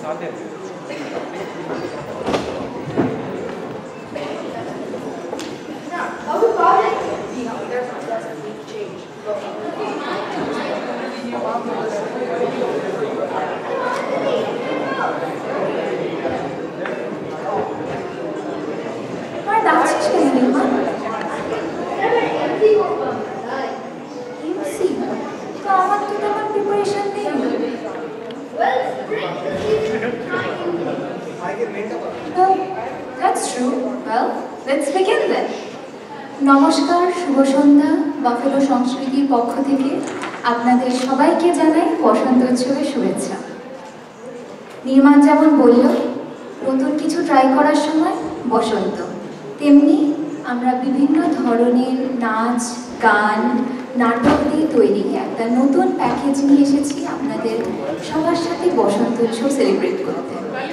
That's true. Well, let's begin then. নমস্কার, শুভ সন্ধ্যা। Buffalo সংস্কৃতির পক্ষ থেকে আপনাদের সবাইকে জানাই বসন্ত উৎসবের শুভেচ্ছা। নির্মাণ যেমন বলল, নতুন কিছু ট্রাই করার সময় বসন্ত, তেমনি আমরা বিভিন্ন ধরনের নাচ, গান, নাটক দিয়ে তৈরি একটা নতুন প্যাকেজ নিয়ে এসেছি আপনাদের সবার সাথে বসন্ত উৎসব সেলিব্রেট করতে।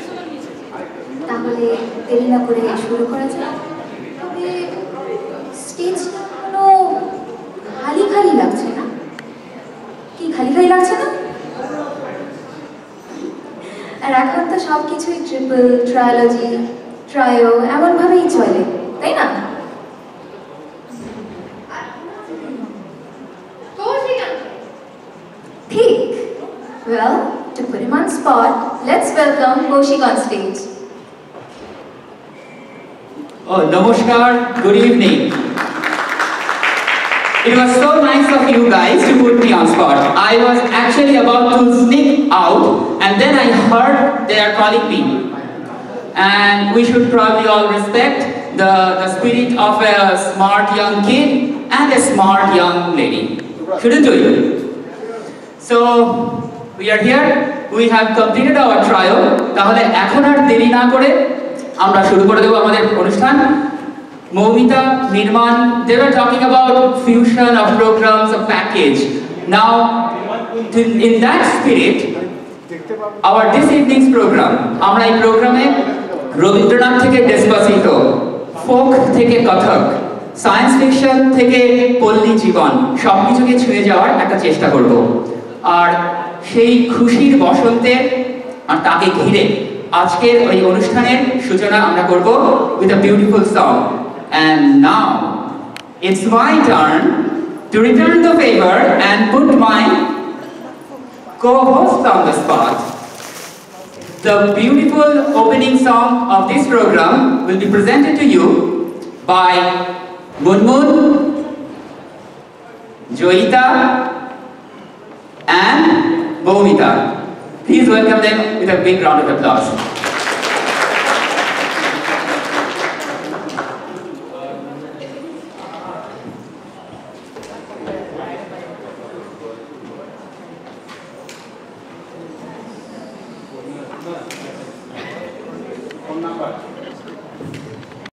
তাহলে দেরি না করে শুরু করা যাক। তবে স্টেজটা কোনো খালি খালি লাগছে না? কি খালি খালি লাগছে না? আর এখন তো সব কিছুই ট্রিপল, ট্রায়োলজি, ট্রায়ো এমনভাবেই চলে, তাই না? ঠিক। Well, to put him on spot, let's welcome Kaushik on stage. Oh, namaskar, good evening. It was so nice of you guys to put me on spot. I was actually about to sneak out and then I heard they are calling me. And we should probably all respect the spirit of a smart young kid and a smart young lady. Shouldn't we? So, we are here. We have completed our trial. তাহলে এখন আর দেরি না করে আমরা শুরু করে দেব আমাদের অনুষ্ঠান। Moumita, Nirman, they were talking about fusion of programs, a package. Now, in that spirit, our this evening's program, আমরা এই প্রোগ্রামে রবীন্দ্রনাথ থেকে ডেসপাসিটো, ফোক থেকে কথক, সায়েন্স ফিকশন থেকে পল্লী জীবন সবকিছুকে ছুঁয়ে যাওয়ার একটা চেষ্টা করব। আর সেই খুশির বসন্তের আর তাকে ঘিরে আজকের ওই অনুষ্ঠানের সূচনা আমরা করব with a beautiful song. And now it's my turn to return the favor and put my co-host on the spot. The beautiful opening song of this program will be presented to you by Nirman, Joita and Moumita. Please welcome them with a big round of applause.